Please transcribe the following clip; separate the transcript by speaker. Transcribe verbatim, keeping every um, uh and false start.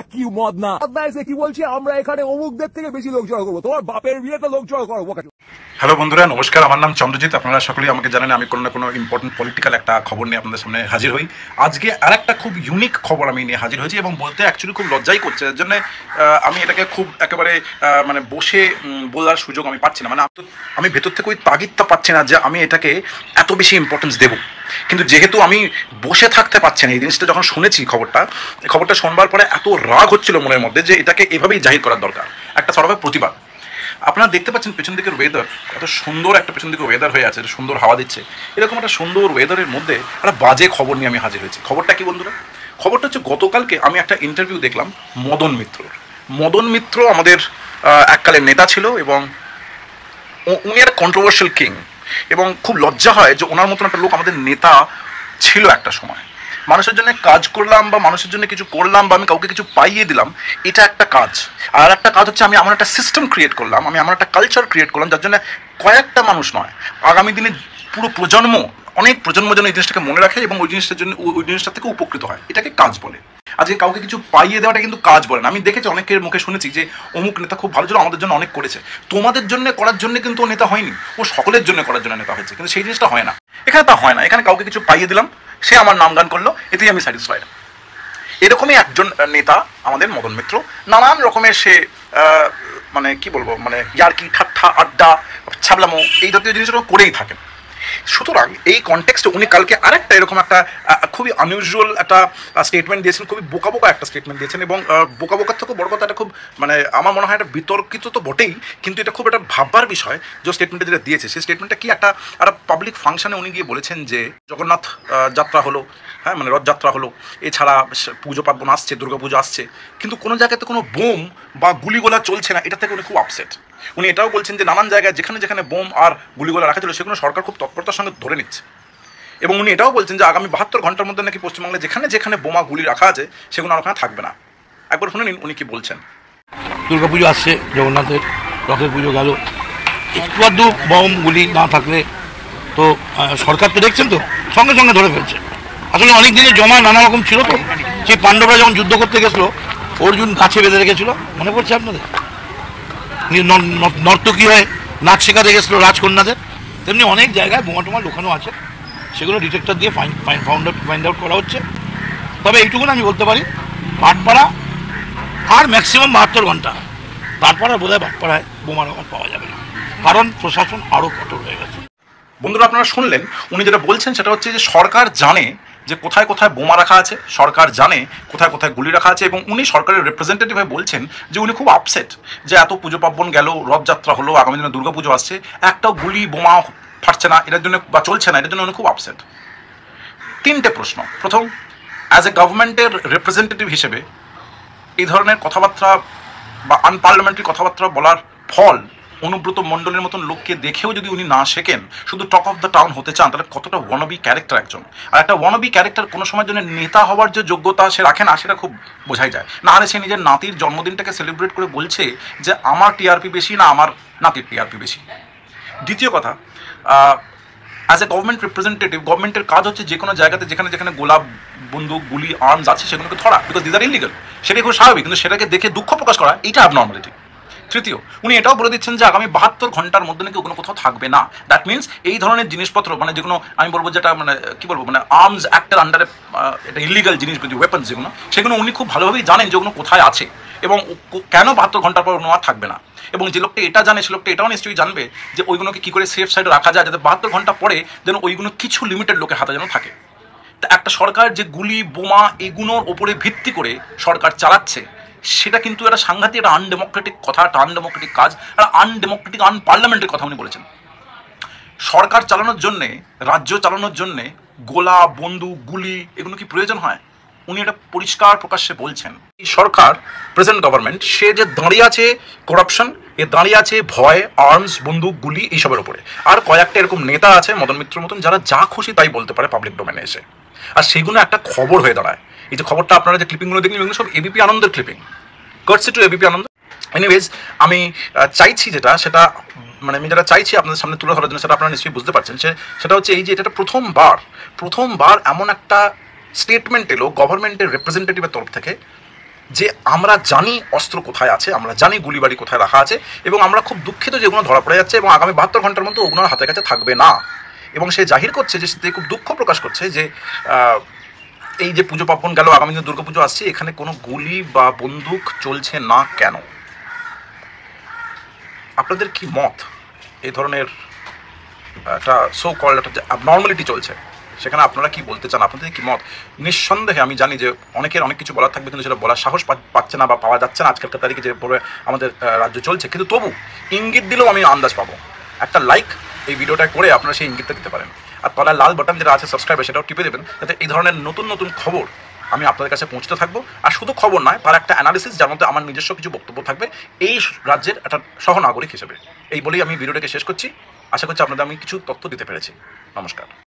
Speaker 1: কি মদ না এসে কি বলছি, আমরা এখানে অমুকদের থেকে বেশি লোক জড়ো করবো, তোমার বাপের বিয়েতে লোক জড়ো করবো।
Speaker 2: হ্যালো বন্ধুরা, নমস্কার। আমার নাম চন্দ্রজিৎ। আপনারা সকলেই আমাকে জানেন আমি কোনো না কোনো ইম্পর্টেন্ট পলিটিক্যাল একটা খবর নিয়ে আপনাদের সামনে হাজির হই। আজকে আর একটা খুব ইউনিক খবর আমি নিয়ে হাজির হয়েছি এবং বলতে অ্যাকচুয়ালি খুব লজ্জাই করছে, এর জন্য আমি এটাকে খুব একেবারে মানে বসে বলার সুযোগ আমি পাচ্ছি না। মানে আমি ভেতর থেকে ওই তাগিদটা পাচ্ছি না যে আমি এটাকে এত বেশি ইম্পর্টেন্স দেবো, কিন্তু যেহেতু আমি বসে থাকতে পারছি না, এই জিনিসটা যখন শুনেছি খবরটা খবরটা শোনবার পরে এত রাগ হচ্ছিল মনের মধ্যে যে এটাকে এভাবেই জাহির করার দরকার, একটা সরবের প্রতিবাদ। আপনারা দেখতে পাচ্ছেন পেছন দিকের ওয়েদার, এত সুন্দর একটা পেছন দিকে ওয়েদার হয়ে আছে, সুন্দর হাওয়া দিচ্ছে। এরকম একটা সুন্দর ওয়েদারের মধ্যে একটা বাজে খবর নিয়ে আমি হাজির হয়েছি। খবরটা কি বন্ধুরা? খবরটা হচ্ছে গতকালকে আমি একটা ইন্টারভিউ দেখলাম মদন মিত্রর। মদন মিত্র আমাদের এককালের নেতা ছিল এবং উনি একটা কন্ট্রোভার্সিয়াল কিং, এবং খুব লজ্জা হয় যে ওনার মতন একটা লোক আমাদের নেতা ছিল একটা সময়। মানুষের জন্য কাজ করলাম বা মানুষের জন্য কিছু করলাম বা আমি কাউকে কিছু পাইয়ে দিলাম, এটা একটা কাজ। আর একটা কাজ হচ্ছে আমি আমার একটা সিস্টেম ক্রিয়েট করলাম, আমি আমার একটা কালচার ক্রিয়েট করলাম, যার জন্য কয়েকটা মানুষ নয়, আগামী দিনে পুরো প্রজন্ম, অনেক প্রজন্ম যেন এই জিনিসটাকে মনে রাখে এবং ওই জিনিসটার জন্য ওই জিনিসটা থেকে উপকৃত হয়। এটাকে কাজ বলে। আজকে কাউকে কিছু পাইয়ে দেওয়াটা কিন্তু কাজ বলে না। আমি দেখেছি অনেকের মুখে শুনেছি যে অমুক নেতা খুব ভালো ছিল, আমাদের জন্য অনেক করেছে। তোমাদের জন্য করার জন্য কিন্তু ও নেতা হয়নি, ও সকলের জন্য করার জন্য নেতা হয়েছে, কিন্তু সেই জিনিসটা হয় না। এখানে তা হয় না। এখানে কাউকে কিছু পাইয়ে দিলাম, সে আমার নাম গান করলো, এতেই আমি স্যাটিসফাইড। এরকমই একজন নেতা আমাদের মদন মিত্র। নানান রকমের সে মানে কি বলবো, মানে ইয়ার্কি ঠাট্টা আড্ডা ছাবলামো এই জাতীয় জিনিসগুলো করেই থাকেন। সুতরাং এই কনটেক্সটে উনি কালকে আরেকটা এরকম একটা খুবই আনইউজুয়াল একটা স্টেটমেন্ট দিয়েছেন, খুবই বোকা বোকা একটা স্টেটমেন্ট দিয়েছেন। এবং বোকা বোকার থেকেও বড় কথা, এটা খুব মানে আমার মনে হয় এটা বিতর্কিত তো বটেই, কিন্তু এটা খুব একটা ভাববার বিষয় যে স্টেটমেন্টটা যেটা দিয়েছে। সেই স্টেটমেন্টটা কি, একটা একটা পাবলিক ফাংশনে উনি গিয়ে বলেছেন যে জগন্নাথ যাত্রা হলো, হ্যাঁ মানে রথযাত্রা হলো, এছাড়া পুজো পার্বণ আসছে, দুর্গা পুজো আসছে, কিন্তু কোনো জায়গাতে কোনো বোম বা গুলিগোলা চলছে না। এটা থেকে উনি খুব আপসেট। উনি এটাও বলছেন যে নানান জায়গায় যেখানে যেখানে বোম আর গুলিগোলা রাখা ছিল সেগুলো সরকার খুব তৎপরতার সঙ্গে ধরে নিচ্ছে। এবং উনি এটাও বলছেন যে আগামী বাহাত্তর ঘন্টার মধ্যে নাকি পশ্চিমবাংলায় যেখানে যেখানে বোমা গুলি রাখা আছে সেগুলো আর ওখানে থাকবে না। একবার শুনে নিন উনি কি বলছেন।
Speaker 3: দুর্গা পুজো আসছে, জগন্নাথের রথের পুজো গেল, একটু আধটু বোম গুলি না থাকলে তো সরকার তো দেখছেন তো সঙ্গে সঙ্গে ধরে ফেলছে। আসলে অনেক দিনের জমা নানা রকম ছিল তো। সেই পাণ্ডবরা যখন যুদ্ধ করতে গেছিলো, অর্জুন গাছে বেঁধে রেখেছিল, মনে পড়ছে আপনাদের? নর্তকী হয়ে নাচ শেখাতে গেছিলো রাজকন্যাদের, তেমনি অনেক জায়গায় বোমা টোমা লুকানো আছে, সেগুলো ডিটেক্টর দিয়ে fine fine found out find out করা হচ্ছে। তবে এইটুকুন আমি বলতে পারি, ভাটপাড়া আর ম্যাক্সিমাম বাহাত্তর ঘন্টা, তারপর আর বোধহয় ভাটপাড়ায় বোমার আবার পাওয়া যাবে না, কারণ প্রশাসন আরও কঠোর হয়ে গেছে।
Speaker 2: বন্ধুরা, আপনারা শুনলেন উনি যেটা বলছেন সেটা হচ্ছে যে সরকার জানে যে কোথায় কোথায় বোমা রাখা আছে, সরকার জানে কোথায় কোথায় গুলি রাখা আছে, এবং উনি সরকারের রিপ্রেজেন্টেটিভ হয়ে বলছেন যে উনি খুব আপসেট যে এত পুজো পার্বণ গেল, রথযাত্রা হলো, আগামী দিনে দুর্গা পুজো আসছে, একটাও গুলি বোমা ফাটছে না এটার জন্য বা চলছে না, এটার জন্য উনি খুব আপসেট। তিনটে প্রশ্ন। প্রথম, অ্যাজ এ গভর্নমেন্টের রিপ্রেজেন্টেটিভ হিসেবে এই ধরনের কথাবার্তা বা আনপার্লামেন্টারি কথাবার্তা বলার ফল অনুব্রত মণ্ডলের মতন লোককে দেখেও যদি উনি না শেখেন, শুধু টক অফ দ্য টাউন হতে চান, তাহলে কতটা ওয়ানবি ক্যারেক্টার একজন। আর একটা ওয়ানবি ক্যারেক্টার কোনো সময় জন্য নেতা হওয়ার যে যোগ্যতা সে রাখে না, সেটা খুব বোঝাই যায়। না হলে সে নিজের নাতির জন্মদিনটাকে সেলিব্রেট করে বলছে যে আমার টিআরপি বেশি না আমার নাতির টিআরপি বেশি। দ্বিতীয় কথা, অ্যাজ এ গভর্নমেন্ট রিপ্রেজেন্টেটিভ, গভর্নমেন্টের কাজ হচ্ছে যে কোনো জায়গাতে যেখানে যেখানে গোলাপ বন্দুক গুলি আর্মস আছে সেগুলোকে ধরা, বিকজ দিস আর ইলিগাল। সেটাই খুব স্বাভাবিক, কিন্তু সেটাকে দেখে দুঃখ প্রকাশ করা এইটা অ্যাবনর্মালিটি। তৃতীয়, উনি এটাও বলে দিচ্ছেন যে আগামী বাহাত্তর ঘন্টার মধ্যে নাকি কোনো কোথাও থাকবে না। দ্যাট মিনস এই ধরনের জিনিসপত্র মানে যেগুলো আমি বলবো যেটা মানে কি বলবো মানে আর্মস অ্যাক্টের আন্ডারে এটা ইলিগাল জিনিস, ওয়েপন্স যেগুলো, সেগুলো উনি খুব ভালোভাবেই জানেন যে ওগুলো কোথায় আছে এবং কেন বাহাত্তর ঘন্টার পর ওনার থাকবে না। এবং যে লোকটা এটা জানে সে লোকটা এটাও নিশ্চয়ই জানবে যে ওইগুলোকে কী করে সেফ সাইডে রাখা যায়, যাতে বাহাত্তর ঘন্টা পরে যেন ওইগুলো কিছু লিমিটেড লোকের হাতে যেন থাকে। তা একটা সরকার যে গুলি বোমা এগুলোর ওপরে ভিত্তি করে সরকার চালাচ্ছে, সেটা কিন্তু একটা সাংঘাতিক একটা আনডেমোক্রেটিক কথা, একটা আনডেমোক্রেটিক কাজ, একটা আনডেমোক্রেটিক আনপার্লামেন্টের কথা উনি বলেছেন। সরকার চালানোর জন্যে, রাজ্য চালানোর জন্যে গোলা বন্দুক গুলি এগুলো কি প্রয়োজন হয়? উনি এটা পরিষ্কার প্রকাশ্যে বলছেন। এই সরকার, প্রেজেন্ট গভর্নমেন্ট, সে যে দাঁড়িয়ে আছে করাপশন, এ দাঁড়িয়ে আছে ভয়, আর্মস বন্দুক গুলি এইসবের ওপরে। আর কয়েকটা এরকম নেতা আছে মদন মিত্রের মতন, যারা যা খুশি তাই বলতে পারে পাবলিক ডোমেনে এসে, আর সেগুলো একটা খবর হয়ে দাঁড়ায়। এই যে খবরটা আপনারা যে ক্লিপিংগুলো দেখলেন এগুলো সব এবিপি আনন্দের clipping, courtesy to ABP Ananda. Anyways, আমি চাইছি যেটা সেটা মানে আমি যেটা চাইছি আপনাদের সামনে তুলে ধরার জন্য, সেটা আপনারা নিশ্চয়ই বুঝতে পারছেন, সেটা হচ্ছে এই যে এটা প্রথমবার প্রথমবার এমন একটা স্টেটমেন্ট এলো গভর্নমেন্টের রিপ্রেজেন্টেটিভের তরফ থেকে যে আমরা জানি অস্ত্র কোথায় আছে, আমরা জানি গুলিবাড়ি কোথায় রাখা আছে, এবং আমরা খুব দুঃখিত যে ওগুলো ধরা পড়ে যাচ্ছে এবং আগামী বাহাত্তর ঘন্টার মধ্যে ওগুলোর হাতের কাছে থাকবে না। এবং সে জাহির করছে যে সে খুব দুঃখ প্রকাশ করছে যে এই যে পুজো পার্বণ গেল, আগামী দিনে দুর্গা পুজো আসছে, এখানে কোনো গুলি বা বন্দুক চলছে না কেন? আপনাদের কি মত? এই ধরনের একটা সো কল্ড একটা নর্মালিটি চলছে, সেখানে আপনারা কি বলতে চান? আপনাদের কি মত? নিঃসন্দেহে আমি জানি যে অনেকের অনেক কিছু বলার থাকবে, কিন্তু সেটা বলার সাহস পাচ্ছে না বা পাওয়া যাচ্ছে না আজকালকার তারিখে যেভাবে আমাদের রাজ্য চলছে। কিন্তু তবু ইঙ্গিত দিলেও আমি আন্দাজ পাবো। একটা লাইক এই ভিডিওটা করে আপনারা সেই ইঙ্গিতটা দিতে পারেন, আর তলায় লাল বাটন যেটা আছে সাবস্ক্রাইব, সেটাও টিপে দেবেন, যাতে এই ধরনের নতুন নতুন খবর আমি আপনাদের কাছে পৌঁছতে থাকবো। আর শুধু খবর নয়, তার একটা অ্যানালিসিস, যার মধ্যে আমার নিজস্ব কিছু বক্তব্য থাকবে এই রাজ্যের একটা সহনাগরিক হিসেবে। এই বলেই আমি ভিডিওটাকে শেষ করছি। আশা করছি আপনাদের আমি কিছু তথ্য দিতে পেরেছি। নমস্কার।